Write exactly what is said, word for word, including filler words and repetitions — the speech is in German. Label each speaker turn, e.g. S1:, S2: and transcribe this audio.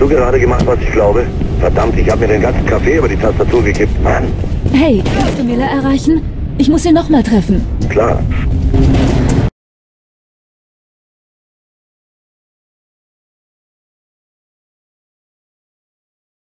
S1: du gerade gemacht, was ich glaube? Verdammt, ich habe mir den ganzen Kaffee über die Tastatur gekippt. Mann.
S2: Hey, kannst du Miller erreichen? Ich muss ihn nochmal treffen.
S1: Klar.